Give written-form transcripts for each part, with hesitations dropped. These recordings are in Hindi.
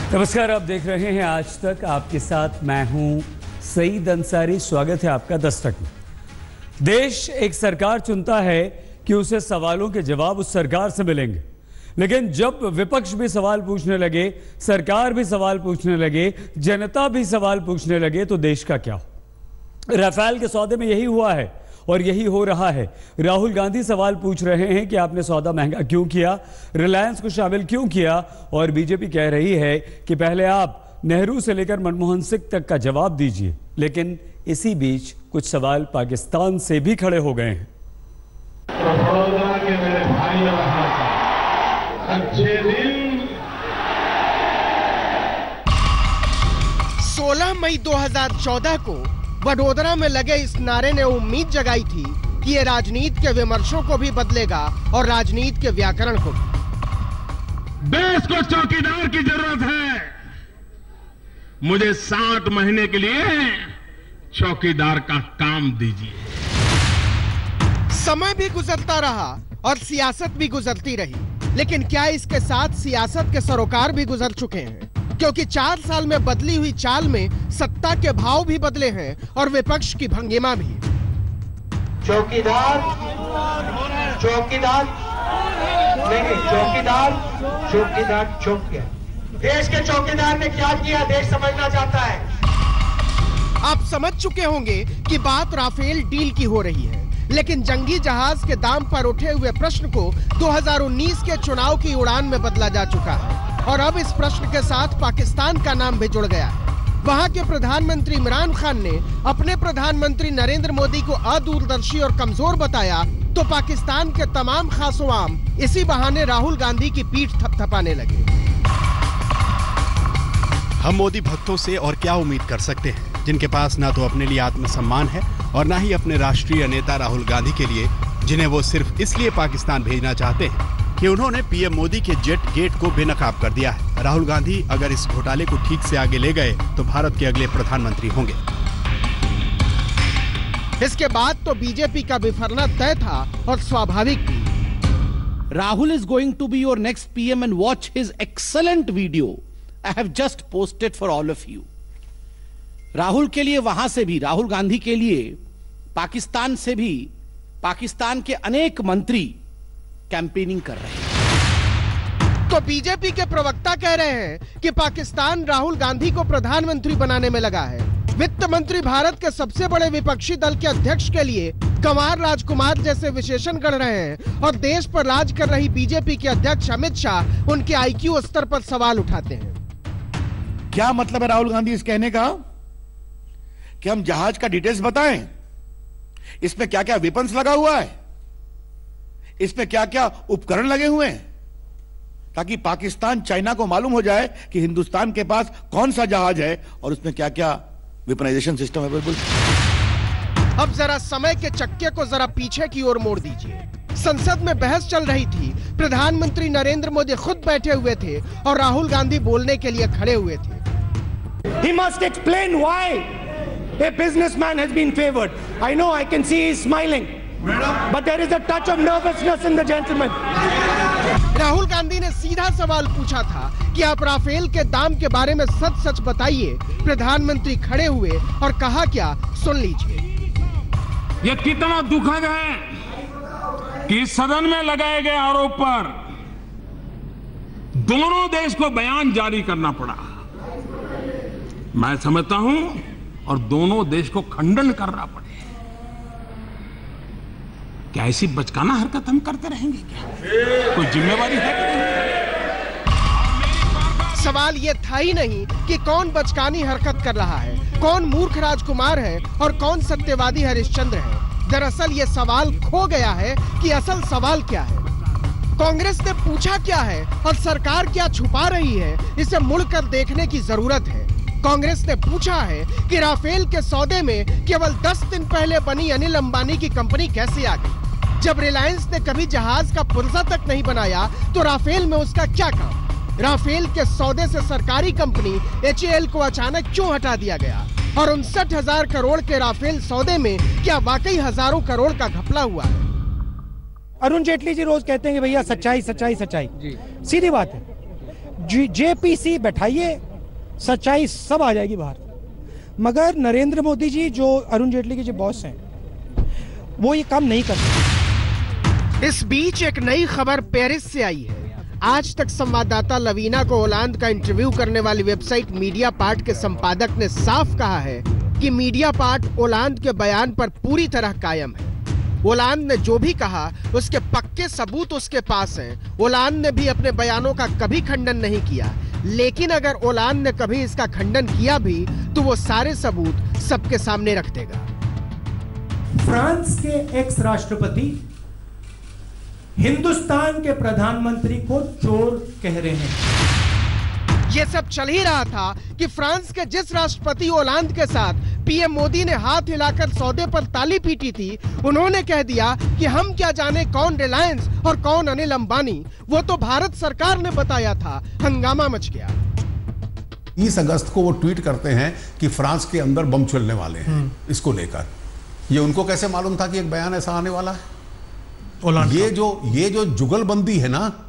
नमस्कार, आप देख रहे हैं आज तक। आपके साथ मैं हूं सईद अंसारी। स्वागत है आपका दस्तक में। देश एक सरकार चुनता है कि उसे सवालों के जवाब उस सरकार से मिलेंगे, लेकिन जब विपक्ष भी सवाल पूछने लगे, सरकार भी सवाल पूछने लगे, जनता भी सवाल पूछने लगे, तो देश का क्या हो? राफेल के सौदे में यही हुआ है और यही हो रहा है। राहुल गांधी सवाल पूछ रहे हैं कि आपने सौदा महंगा क्यों किया, रिलायंस को शामिल क्यों किया, और बीजेपी कह रही है कि पहले आप नेहरू से लेकर मनमोहन सिंह तक का जवाब दीजिए। लेकिन इसी बीच कुछ सवाल पाकिस्तान से भी खड़े हो गए हैं। मेरे भाई अच्छे दिन 16 मई 2014 को वडोदरा में लगे इस नारे ने उम्मीद जगाई थी कि ये राजनीति के विमर्शों को भी बदलेगा और राजनीति के व्याकरण को भी। देश को चौकीदार की जरूरत है। मुझे 60 महीने के लिए चौकीदार का काम दीजिए। समय भी गुजरता रहा और सियासत भी गुजरती रही, लेकिन क्या इसके साथ सियासत के सरोकार भी गुजर चुके हैं? क्योंकि 4 साल में बदली हुई चाल में सत्ता के भाव भी बदले हैं और विपक्ष की भंगिमा भी। चौकीदार चौकीदार नहीं, चौकीदार चौक गया। देश के चौकीदार ने क्या किया, देश समझना चाहता है। आप समझ चुके होंगे कि बात राफेल डील की हो रही है, लेकिन जंगी जहाज के दाम पर उठे हुए प्रश्न को 2019 के चुनाव की उड़ान में बदला जा चुका है और अब इस प्रश्न के साथ पाकिस्तान का नाम भी जुड़ गया है। वहां के प्रधानमंत्री इमरान खान ने अपने प्रधानमंत्री नरेंद्र मोदी को अदूरदर्शी और कमजोर बताया, तो पाकिस्तान के तमाम खासो आम इसी बहाने राहुल गांधी की पीठ थपथपाने लगे। हम मोदी भक्तों से और क्या उम्मीद कर सकते हैं, जिनके पास ना तो अपने लिए आत्मसम्मान है और ना ही अपने राष्ट्रीय नेता राहुल गांधी के लिए, जिन्हें वो सिर्फ इसलिए पाकिस्तान भेजना चाहते हैं कि उन्होंने पीएम मोदी के जेट गेट को बेनकाब कर दिया है। राहुल गांधी अगर इस घोटाले को ठीक से आगे ले गए तो भारत के अगले प्रधानमंत्री होंगे। इसके बाद तो बीजेपी का बिफरना तय था और स्वाभाविक भी। Rahul is going to be your next PM and watch his excellent video I have just posted for all of you. Rahul के लिए वहां से भी, राहुल गांधी के लिए पाकिस्तान से भी, पाकिस्तान के अनेक मंत्री कैंपेनिंग कर रहे हैं। तो बीजेपी के प्रवक्ता कह रहे हैं कि पाकिस्तान राहुल गांधी को प्रधानमंत्री बनाने में लगा है। वित्त मंत्री भारत के सबसे बड़े विपक्षी दल के अध्यक्ष के लिए कंवर राजकुमार जैसे विशेषण गढ़ रहे हैं और देश पर राज कर रही बीजेपी के अध्यक्ष अमित शाह उनके IQ स्तर पर सवाल उठाते हैं। क्या मतलब है राहुल गांधी इस कहने का कि हम जहाज का डिटेल्स बताएं, इसमें क्या क्या वेपन्स लगा हुआ है, इसमें क्या क्या उपकरण लगे हुए हैं, ताकि पाकिस्तान चाइना को मालूम हो जाए कि हिंदुस्तान के पास कौन सा जहाज है और उसमें क्या क्या वेपनाइजेशन सिस्टम है। बिल्कुल। अब जरा समय के चक्के को जरा पीछे की ओर मोड़ दीजिए। संसद में बहस चल रही थी, प्रधानमंत्री नरेंद्र मोदी खुद बैठे हुए थे और राहुल गांधी बोलने के लिए खड़े हुए थे। He must explain why a businessman has been favored. I know, I can see he's smiling, but there is a touch of nervousness in the gentleman. Rahul Gandhi ने सीधा सवाल पूछा था कि आप राफेल के दाम के बारे में सच सच बताइए। प्रधानमंत्री खड़े हुए और कहा क्या, सुन लीजिए। यह कितना दुखद है कि सदन में लगाए गए आरोप पर दोनों देश को बयान जारी करना पड़ा। मैं समझता हूं और दोनों देश को खंडन करना पड़े। क्या ऐसी बचकाना हरकत हम करते रहेंगे? क्या कोई जिम्मेवारी है कि नहीं? सवाल ये था ही नहीं कि कौन बचकानी हरकत कर रहा है, कौन मूर्ख राजकुमार है और कौन सत्यवादी हरिश्चंद्र है। दरअसल ये सवाल खो गया है कि असल सवाल क्या है। कांग्रेस ने पूछा क्या है और सरकार क्या छुपा रही है, इसे मुड़कर देखने की जरूरत है। कांग्रेस ने पूछा है कि राफेल के सौदे में केवल 10 दिन पहले बनी अनिल अंबानी की कंपनी कैसे आ गई? जब रिलायंस ने कभी जहाज का पुर्जा तक नहीं बनाया तो राफेल में उसका क्या काम? राफेल के सौदे से सरकारी कंपनी HAL को अचानक क्यों हटा दिया गया? और 59,000 करोड़ के राफेल सौदे में क्या वाकई हजारों करोड़ का घपला हुआ है? अरुण जेटली जी रोज कहते हैं कि भैया सच्चाई सच्चाई सच्चाई। सीधी बात है, जेपीसी बैठाइए, सच्चाई सब आ जाएगी बाहर। मगर नरेंद्र मोदी जी जो अरुण जेटली के जो बॉस हैं वो ये काम नहीं करते। इस बीच एक नई खबर पेरिस से आई है। आज तक संवाददाता लवीना को ओलांद का इंटरव्यू करने वाली वेबसाइट मीडिया पार्ट के संपादक ने साफ कहा है कि मीडिया पार्ट ओलांद के बयान पर पूरी तरह कायम है। ओलांद ने जो भी कहा उसके पक्के सबूत उसके पास हैं। ओलांद ने भी अपने बयानों का कभी खंडन नहीं किया, लेकिन अगर ओलांद ने कभी इसका खंडन किया भी तो वो सारे सबूत सबके सामने रख देगा। फ्रांस के एक्स राष्ट्रपति हिंदुस्तान के प्रधानमंत्री को चोर कह रहे हैं। ये सब चल ही रहा था कि फ्रांस के जिस राष्ट्रपति ओलांद के साथ पीएम मोदी ने हाथ हिलाकर सौदे पर ताली पीटी थी, उन्होंने कह दिया कि हम क्या जाने कौन रिलायंस और कौन अनिल अंबानी, वो तो भारत सरकार ने बताया था। हंगामा मच गया। 30 अगस्त को वो ट्वीट करते हैं कि फ्रांस के अंदर बम चलने वाले हैं। इसको लेकर ये उनको कैसे मालूम था कि एक बयान ऐसा आने वाला है? ये जो जुगलबंदी है ना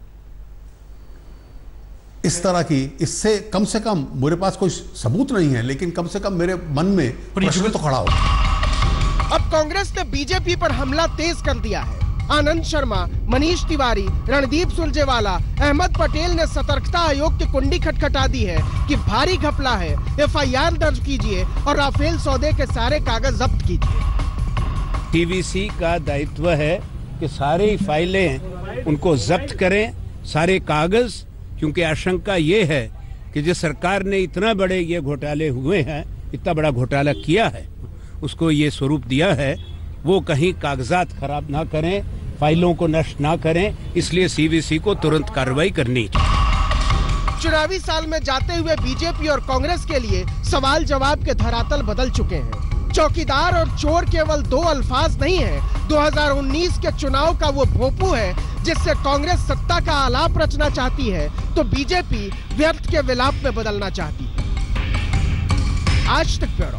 इस तरह की, इससे कम से कम मेरे पास कोई सबूत नहीं है, लेकिन कम से कम मेरे मन में प्रश्न तो खड़ा हो। अब कांग्रेस ने बीजेपी पर हमला तेज कर दिया है। आनंद शर्मा, मनीष तिवारी, रणदीप सुरजेवाला, अहमद पटेल ने सतर्कता आयोग की कुंडी खटखटा दी है कि भारी घपला है, एफआईआर दर्ज कीजिए और राफेल सौदे के सारे कागज जब्त कीजिए। टीवीसी का दायित्व है कि सारी फाइलें उनको जब्त करें, सारे कागज, क्योंकि आशंका ये है कि जिस सरकार ने इतना बड़े ये घोटाले हुए हैं, इतना बड़ा घोटाला किया है, उसको ये स्वरूप दिया है, वो कहीं कागजात खराब ना करें, फाइलों को नष्ट ना करें, इसलिए सीवीसी को तुरंत कार्रवाई करनी चाहिए। चुनावी साल में जाते हुए बीजेपी और कांग्रेस के लिए सवाल जवाब के धरातल बदल चुके हैं। चौकीदार और चोर केवल दो अल्फाज नहीं है, 2019 के चुनाव का वो भोंपू है जिससे कांग्रेस सत्ता का आलाप रचना चाहती है तो बीजेपी व्यर्थ के विलाप में बदलना चाहती है। आज तक ब्यूरो।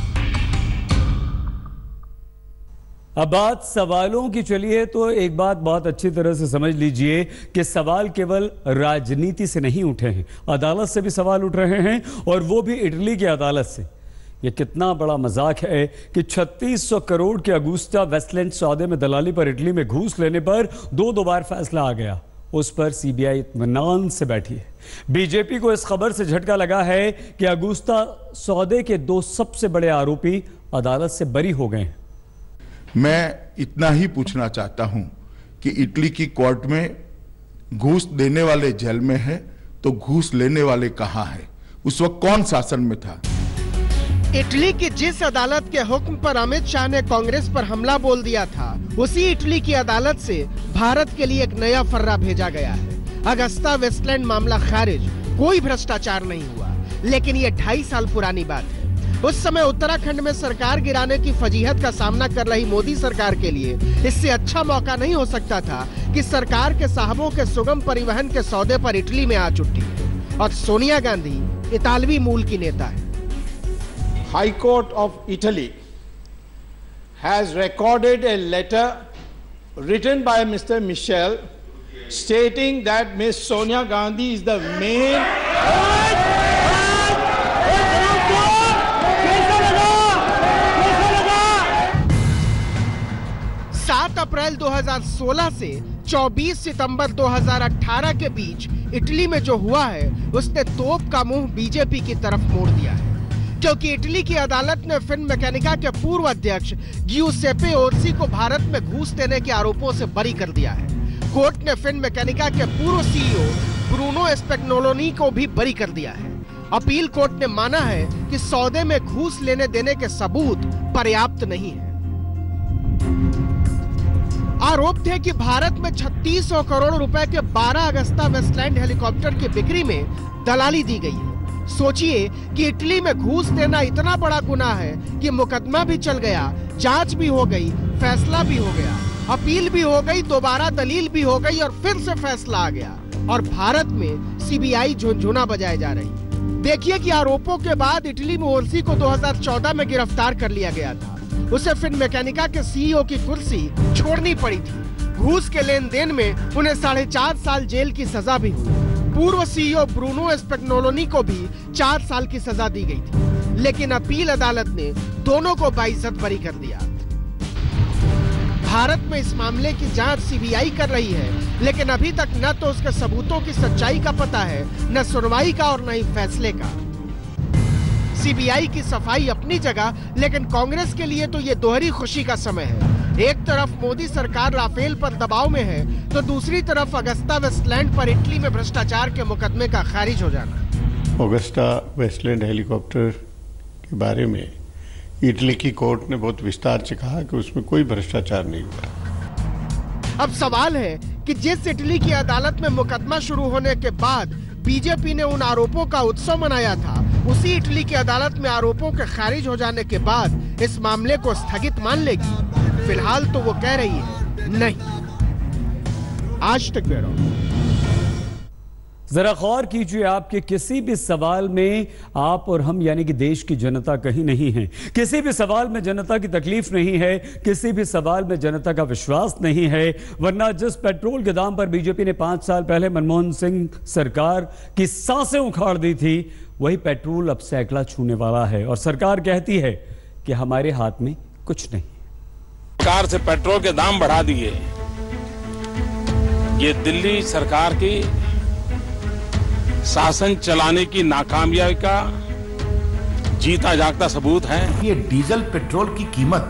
अब बात सवालों की चलिए तो एक बात बहुत अच्छी तरह से समझ लीजिए कि सवाल केवल राजनीति से नहीं उठे हैं, अदालत से भी सवाल उठ रहे हैं, और वो भी इटली की अदालत से। ये कितना बड़ा मजाक है कि 3600 करोड़ के अगुस्टा वेस्टलैंड सौदे में दलाली पर इटली में घूस लेने पर दो बार फैसला आ गया। उस पर सीबीआई इत्मीनान से बैठी है। बीजेपी को इस खबर से झटका लगा है कि अगुस्ता सौदे के 2 सबसे बड़े आरोपी अदालत से बरी हो गए हैं। मैं इतना ही पूछना चाहता हूं कि इटली की कोर्ट में घूस देने वाले जेल में है तो घूस लेने वाले कहां हैं? उस वक्त कौन शासन में था? इटली की जिस अदालत के हुक्म पर अमित शाह ने कांग्रेस पर हमला बोल दिया था, उसी इटली की अदालत से भारत के लिए एक नया फर्रा भेजा गया है। अगस्ता वेस्टलैंड मामला खारिज, कोई भ्रष्टाचार नहीं हुआ, लेकिन ये 2.5 साल पुरानी बात है। उस समय उत्तराखंड में सरकार गिराने की फजीहत का सामना कर रही मोदी सरकार के लिए इससे अच्छा मौका नहीं हो सकता था कि सरकार के साहबों के सुगम परिवहन के सौदे पर इटली में आ चुकी। और सोनिया गांधी इतालवी मूल की नेता है। High Court of Italy has recorded a letter written by Mr. Michel stating that Ms. Sonia Gandhi is the main 7 अप्रैल 2016 से 24 सितंबर 2018 के बीच इटली में जो हुआ है उसने तोप का मुंह बीजेपी की तरफ मोड़ दिया है, क्योंकि इटली की अदालत ने फिनमेकैनिका के पूर्व अध्यक्ष गियुसेप्पे ओर्सी को भारत में घूस देने के आरोपों से बरी कर दिया है। कोर्ट ने फिनमेकैनिका के पूर्व सीईओ ब्रूनो स्पैग्नोलोनी को भी बरी कर दिया है। अपील कोर्ट ने माना है कि सौदे में घूस लेने देने के सबूत पर्याप्त नहीं है। आरोप थे कि भारत में 3600 करोड़ रुपए के 12 अगस्ता वेस्टलैंड हेलीकॉप्टर की बिक्री में दलाली दी गई है। सोचिए कि इटली में घूस देना इतना बड़ा गुनाह है कि मुकदमा भी चल गया, जांच भी हो गई, फैसला भी हो गया, अपील भी हो गई, दोबारा दलील भी हो गई और फिर से फैसला आ गया और भारत में सीबीआई झुनझुना बजाए जा रही। देखिए कि आरोपों के बाद इटली में ओर्सी को 2014 में गिरफ्तार कर लिया गया था। उसे फिनमेकैनिका के सीईओ की कुर्सी छोड़नी पड़ी थी। घूस के लेन देन में उन्हें 4.5 साल जेल की सजा भी हुई। पूर्व सीईओ ब्रूनो स्पैग्नोलोनी को भी 4 साल की सजा दी गई थी, लेकिन अपील अदालत ने दोनों को बाइज्जत बरी कर दिया। भारत में इस मामले की जांच सीबीआई कर रही है, लेकिन अभी तक न तो उसके सबूतों की सच्चाई का पता है, न सुनवाई का और न ही फैसले का। सीबीआई की सफाई अपनी जगह, लेकिन कांग्रेस के लिए तो ये दोहरी खुशी का समय है। एक तरफ मोदी सरकार राफेल पर दबाव में है, तो दूसरी तरफ अगस्ता वेस्टलैंड पर इटली में भ्रष्टाचार के मुकदमे का खारिज हो जाना। अगस्ता वेस्टलैंड हेलीकॉप्टर के बारे में इटली की कोर्ट ने बहुत विस्तार से कहा कि उसमें कोई भ्रष्टाचार नहीं हुआ। अब सवाल है कि जिस इटली की अदालत में मुकदमा शुरू होने के बाद बीजेपी ने उन आरोपों का उत्सव मनाया था, उसी इटली की अदालत में आरोपों के खारिज हो जाने के बाद इस मामले को स्थगित मान लेगी। फिलहाल तो वो कह रही है नहीं। आज तक ब्यूरो। जरा गौर कीजिए, आपके किसी भी सवाल में आप और हम यानी कि देश की जनता कहीं नहीं है। किसी भी सवाल में जनता की तकलीफ नहीं है, किसी भी सवाल में जनता का विश्वास नहीं है। वरना जिस पेट्रोल के दाम पर बीजेपी ने 5 साल पहले मनमोहन सिंह सरकार की सांसें उखाड़ दी थी, वही पेट्रोल अब सैकड़ा छूने वाला है और सरकार कहती है कि हमारे हाथ में कुछ नहीं। सरकार से पेट्रोल के दाम बढ़ा दिए, ये दिल्ली सरकार की शासन चलाने की नाकामयाबी का जीता जागता सबूत है। ये डीजल पेट्रोल की कीमत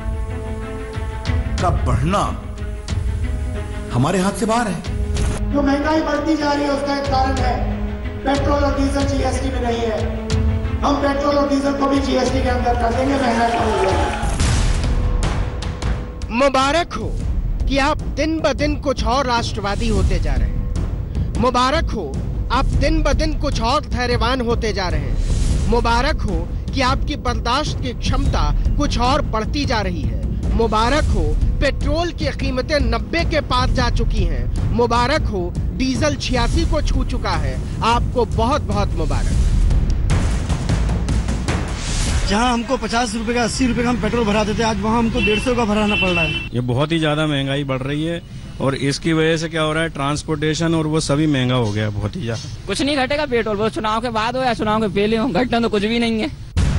का बढ़ना हमारे हाथ से बाहर है। जो महंगाई बढ़ती जा रही है उसका एक कारण है पेट्रोल और डीजल जीएसटी में नहीं है। हम पेट्रोल और डीजल को भी जीएसटी के अंदर कर देंगे, महंगाई कम हो जाएगी। मुबारक हो कि आप दिन ब दिन कुछ और राष्ट्रवादी होते जा रहे हैं। मुबारक हो आप दिन ब दिन कुछ और धैर्यवान होते जा रहे हैं। मुबारक हो कि आपकी बर्दाश्त की क्षमता कुछ और बढ़ती जा रही है। मुबारक हो पेट्रोल की कीमतें 90 के पार जा चुकी हैं। मुबारक हो डीजल 86 को छू चुका है। आपको बहुत बहुत मुबारक। जहां हमको 50 रुपए का 80 रुपए का हम पेट्रोल भराते थे, आज वहां हमको 150 का भराना पड़ रहा है। ये बहुत ही ज्यादा महंगाई बढ़ रही है और इसकी वजह से क्या हो रहा है, ट्रांसपोर्टेशन और वो सभी महंगा हो गया बहुत ही ज्यादा। कुछ नहीं घटेगा पेट्रोल, वो चुनाव के बाद हो या चुनाव के पहले हो, घटना तो कुछ भी नहीं है।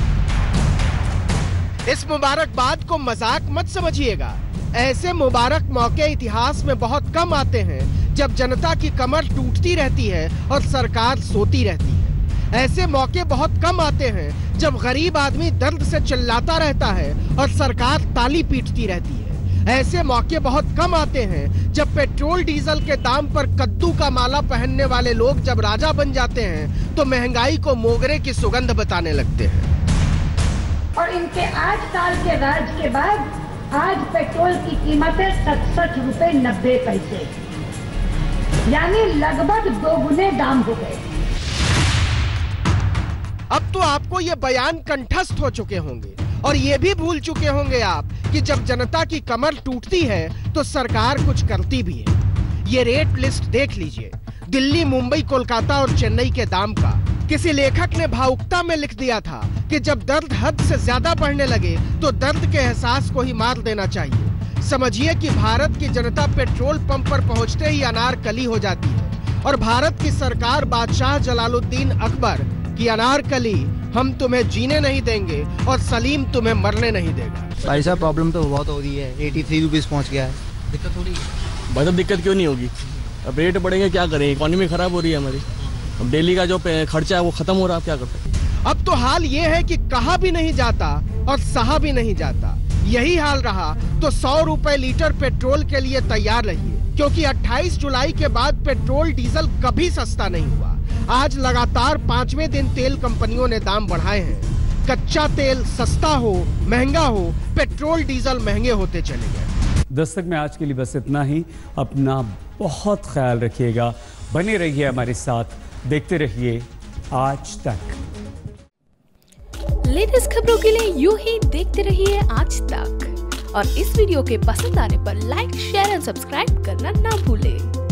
इस मुबारकबाद को मजाक मत समझिएगा। ऐसे मुबारक मौके इतिहास में बहुत कम आते हैं जब जनता की कमर टूटती रहती है और सरकार सोती रहती है। ऐसे मौके बहुत कम आते हैं जब गरीब आदमी दर्द से चिल्लाता रहता है और सरकार ताली पीटती रहती है। ऐसे मौके बहुत कम आते हैं जब पेट्रोल डीजल के दाम पर कद्दू का माला पहनने वाले लोग जब राजा बन जाते हैं तो महंगाई को मोगरे की सुगंध बताने लगते हैं। और इनके 8 साल के राज के बाद आज पेट्रोल की कीमत है 67 रुपए 90 पैसे, यानी लगभग 2 गुने दाम हो गए। अब तो आपको ये बयान कंठस्थ हो चुके होंगे और ये भी भूल चुके होंगे आप कि जब जनता की कमर टूटती है तो सरकार कुछ करती भी है। ये रेट लिस्ट देख लीजिए, दिल्ली, मुंबई, कोलकाता और चेन्नई के दाम का। किसी लेखक ने भावुकता में लिख दिया था कि जब दर्द हद से ज्यादा बढ़ने लगे तो दर्द के एहसास को ही मार देना चाहिए। समझिए कि भारत की जनता पेट्रोल पंप पर पहुंचते ही अनारकली हो जाती है और भारत की सरकार बादशाह जलालुद्दीन अकबर की अनारकली, हम तुम्हें जीने नहीं देंगे और सलीम तुम्हें मरने नहीं देगा। भाई साहब प्रॉब्लम तो बहुत हो रही है, 83 रुपीज पहुँच गया है। दिक्कत हो रही है भाई साहब। दिक्कत क्यों नहीं होगी, अब रेट बढ़ेंगे क्या करें, इकोनॉमी खराब हो रही है हमारी। अब डेली का जो खर्चा है वो खत्म हो रहा है, क्या कर सकते हैं। अब तो हाल ये है कि कहा भी नहीं जाता और सहा भी नहीं जाता। यही हाल रहा तो 100 रुपए लीटर पेट्रोल के लिए तैयार रहिए, क्योंकि 28 जुलाई के बाद पेट्रोल डीजल कभी सस्ता नहीं हुआ। आज लगातार 5वें दिन तेल कंपनियों ने दाम बढ़ाए हैं। कच्चा तेल सस्ता हो महंगा हो, पेट्रोल डीजल महंगे होते चले गए। दस्तक में आज के लिए बस इतना ही। अपना बहुत ख्याल रखिएगा, बने रहिए हमारे साथ, देखते रहिए आज तक। लेटेस्ट खबरों के लिए यूं ही देखते रहिए आज तक और इस वीडियो के पसंद आने पर लाइक, शेयर एंड सब्सक्राइब करना ना भूलें।